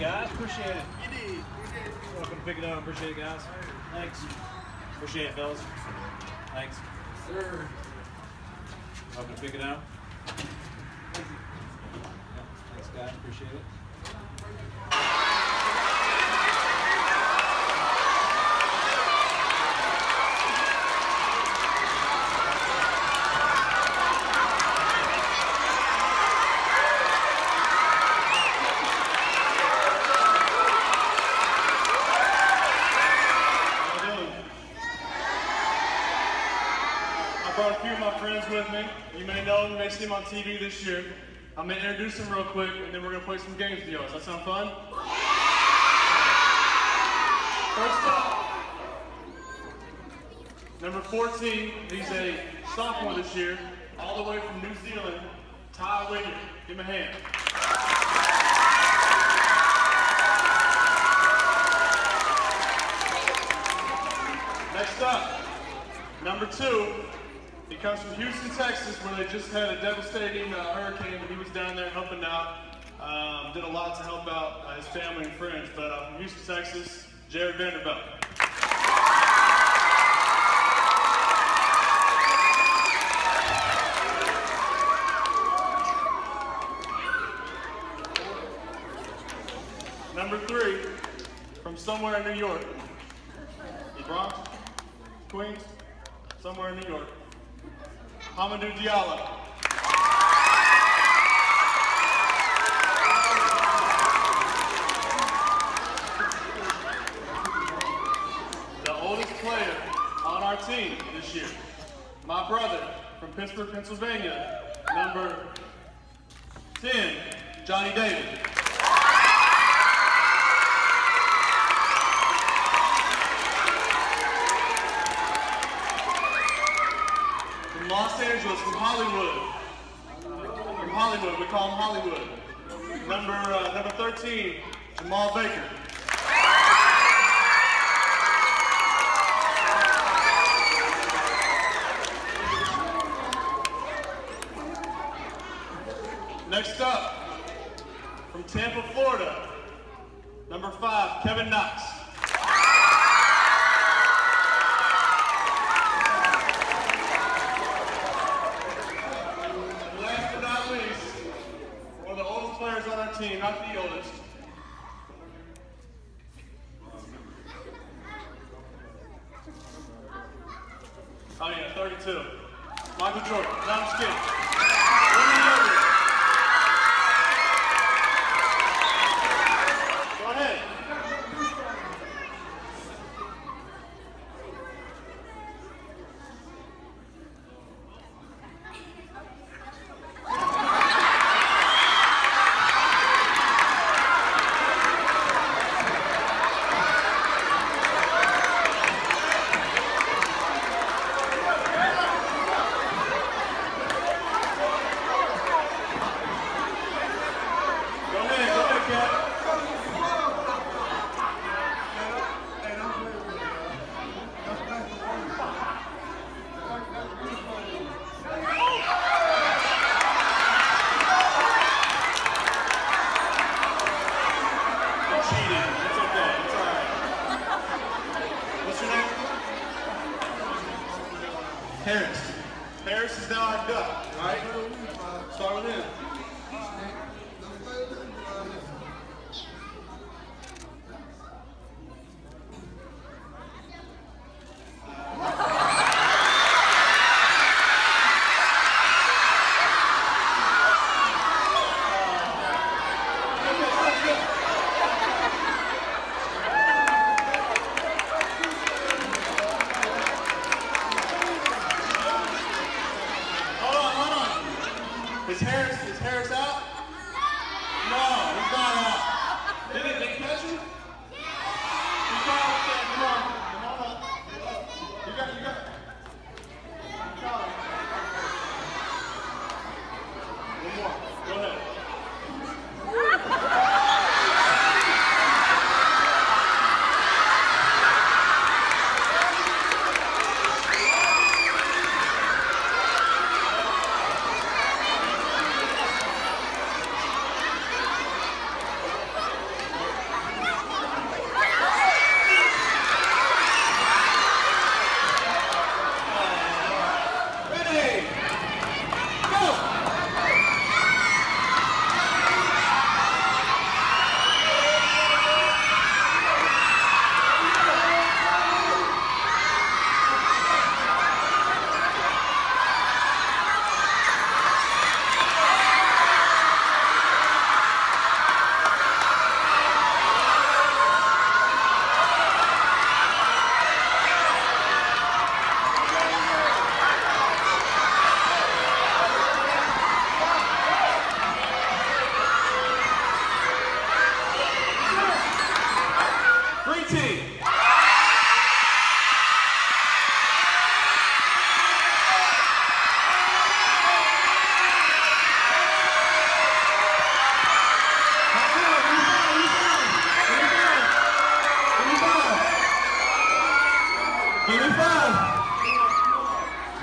guys. Appreciate it. Welcome to Picadome. Appreciate it, guys. Thanks. Appreciate it, fellas. Thanks. Sir. Welcome to Picadome. Thanks, guys. Appreciate it. I brought a few of my friends with me. You may know them, you may see them on TV this year. I'm going to introduce them real quick, and then we're going to play some games with y'all. Does that sound fun? First up, number 14. He's a sophomore this year, all the way from New Zealand, Ty Wiggins. Give him a hand. Next up, number 2. He comes from Houston, Texas, where they just had a devastating hurricane, but he was down there helping out. Did a lot to help out his family and friends. But from Houston, Texas, Jared Vanderbilt. Number 3, from somewhere in New York. The Bronx? Queens? Somewhere in New York. Hamadou Diallo. The oldest player on our team this year. My brother from Pittsburgh, Pennsylvania, number 10, Johnny David. Los Angeles, from Hollywood. From Hollywood, we call him Hollywood. Number 13, Jamal Baker. Next up, from Tampa, Florida, number 5, Kevin Knox. Players on our team, not the oldest. Oh yeah, 32. Michael Jordan. No, I'm just kidding. Go ahead. Harris is now our duck, right? Start with him. His hair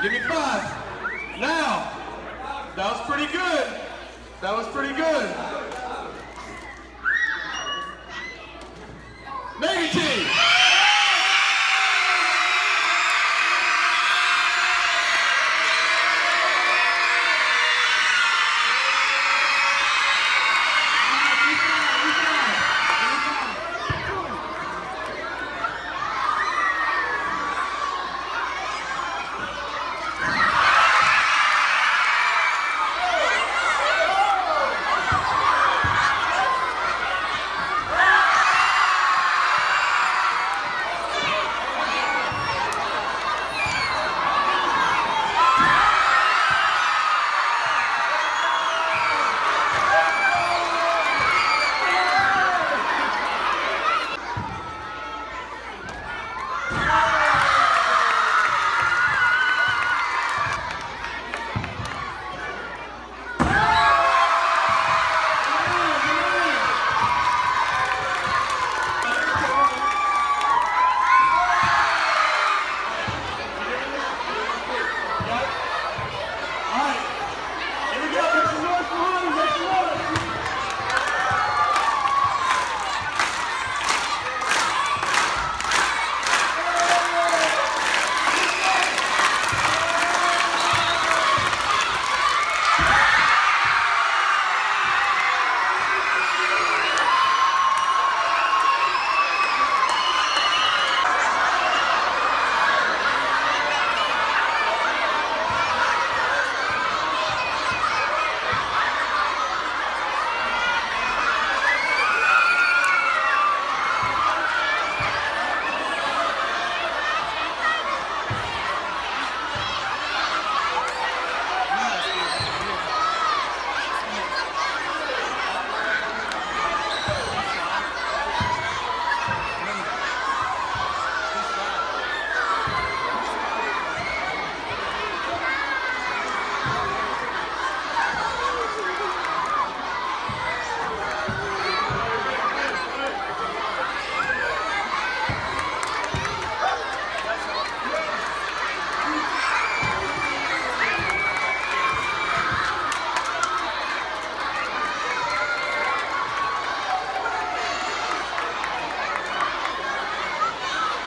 Give me 5. Now. That was pretty good. That was pretty good. Negative.